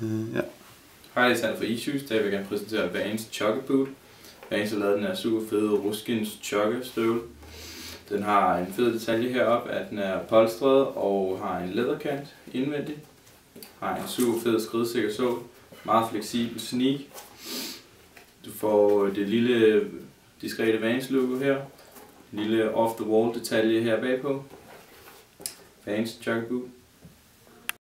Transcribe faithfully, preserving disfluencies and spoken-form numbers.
Uh, ja. Hej, det er Sander fra Issues. Der vil jeg gerne præsentere Vans Chugga Boot. Vans har lavet den her super fede Ruskins Chugga støvle. Den har en fed detalje heroppe, at den er polstret og har en læderkant indvendigt. Har en super fed skridsikker sål. Meget fleksibel sneak. Du får det lille diskrete Vans logo her. En lille off the wall detalje her bagpå. Vans Chugga Boot.